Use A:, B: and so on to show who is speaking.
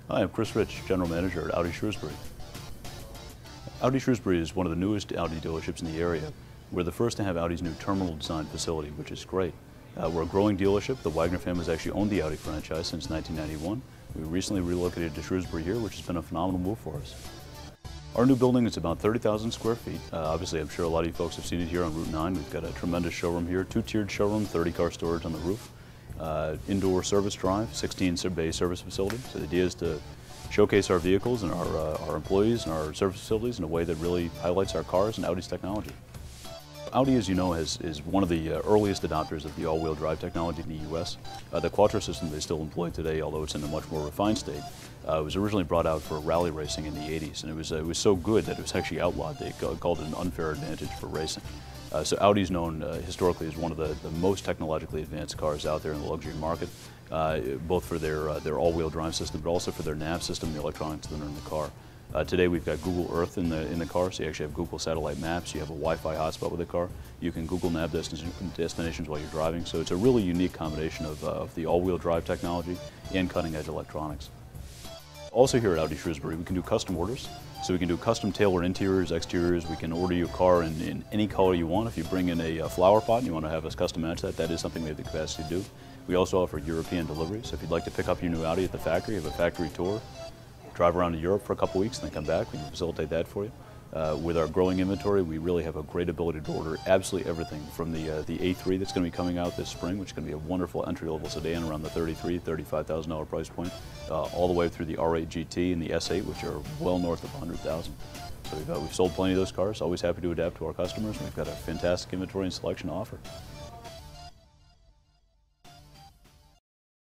A: Hi, I'm Chris Rich, General Manager at Audi Shrewsbury. Audi Shrewsbury is one of the newest Audi dealerships in the area. We're the first to have Audi's new terminal design facility, which is great. We're a growing dealership. The Wagner family has actually owned the Audi franchise since 1991. We recently relocated to Shrewsbury here, which has been a phenomenal move for us. Our new building is about 30,000 square feet. Obviously, I'm sure a lot of you folks have seen it here on Route 9. We've got a tremendous showroom here, two-tiered showroom, 30-car storage on the roof, indoor service drive, 16-bay service facility. So the idea is to showcase our vehicles and our employees and our service facilities in a way that really highlights our cars and Audi's technology. Audi, as you know, is one of the earliest adopters of the all-wheel drive technology in the U.S. The Quattro system they still employ today, although it's in a much more refined state. It was originally brought out for rally racing in the 80s, and it was so good that it was actually outlawed. They called it an unfair advantage for racing. So Audi's known historically as one of the most technologically advanced cars out there in the luxury market, both for their all-wheel drive system, but also for their nav system, the electronics that are in the car. Today we've got Google Earth in the car, so you actually have Google satellite maps, you have a Wi-Fi hotspot with the car, you can Google nav destinations while you're driving, so it's a really unique combination of the all-wheel drive technology and cutting-edge electronics. Also here at Audi Shrewsbury, we can do custom orders, so we can do custom tailored interiors, exteriors. We can order you a car in any color you want. If you bring in a flower pot and you want to have us custom match that, that is something we have the capacity to do. We also offer European delivery, so if you'd like to pick up your new Audi at the factory, have a factory tour, drive around to Europe for a couple weeks and then come back, we can facilitate that for you. With our growing inventory, we really have a great ability to order absolutely everything from the A3 that's going to be coming out this spring, which is going to be a wonderful entry-level sedan around the $35,000 price point, all the way through the R8 GT and the S8, which are well north of $100,000. So we've sold plenty of those cars, always happy to adapt to our customers, and we've got a fantastic inventory and selection to offer.